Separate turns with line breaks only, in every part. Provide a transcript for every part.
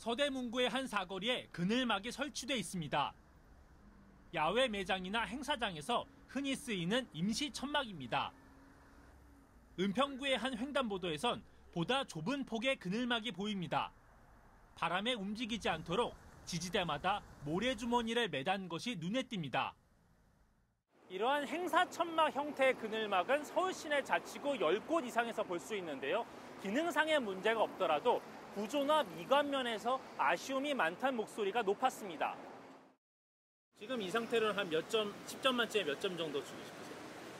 서대문구의 한 사거리에 그늘막이 설치돼 있습니다. 야외 매장이나 행사장에서 흔히 쓰이는 임시 천막입니다. 은평구의 한 횡단보도에선 보다 좁은 폭의 그늘막이 보입니다. 바람에 움직이지 않도록 지지대마다 모래주머니를 매단 것이 눈에 띕니다. 이러한 행사 천막 형태의 그늘막은 서울 시내 자치구 10곳 이상에서 볼 수 있는데요. 기능상의 문제가 없더라도 구조나 미관 면에서 아쉬움이 많다는 목소리가 높았습니다. 지금 이 상태로는 한 몇 점, 10점 만점에 몇 점 정도 주고 싶으세요?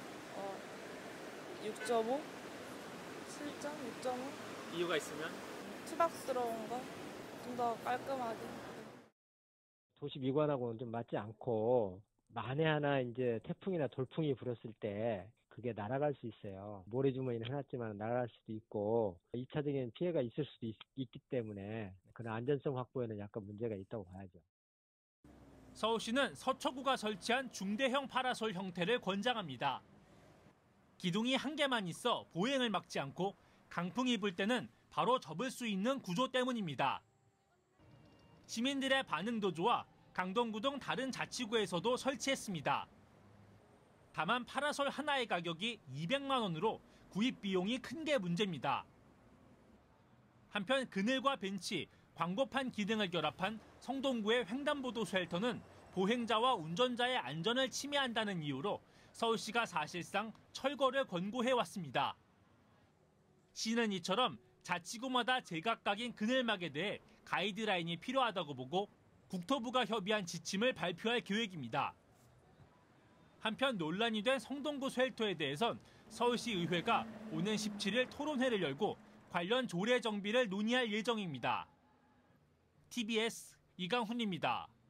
6.5? 7점? 6.5?
이유가 있으면?
투박스러운 거? 좀 더 깔끔하게.
도시 미관하고는 좀 맞지 않고 만에 하나 이제 태풍이나 돌풍이 불었을 때 그게 날아갈 수 있어요. 모래주머니는 해놨지만 날아갈 수도 있고 2차적인 피해가 있을 수도 있기 때문에 그런 안전성 확보에는 약간 문제가 있다고 봐야죠.
서울시는 서초구가 설치한 중대형 파라솔 형태를 권장합니다. 기둥이 한 개만 있어 보행을 막지 않고 강풍이 불 때는 바로 접을 수 있는 구조 때문입니다. 시민들의 반응도 좋아 강동구 등 다른 자치구에서도 설치했습니다. 다만 파라솔 하나의 가격이 200만 원으로 구입 비용이 큰 게 문제입니다. 한편 그늘과 벤치, 광고판 기능을 결합한 성동구의 횡단보도 쉘터는 보행자와 운전자의 안전을 침해한다는 이유로 서울시가 사실상 철거를 권고해왔습니다. 시는 이처럼 자치구마다 제각각인 그늘막에 대해 가이드라인이 필요하다고 보고 국토부가 협의한 지침을 발표할 계획입니다. 한편 논란이 된 성동구 쉘터에 대해선 서울시의회가 오는 17일 토론회를 열고 관련 조례 정비를 논의할 예정입니다. TBS 이강훈입니다.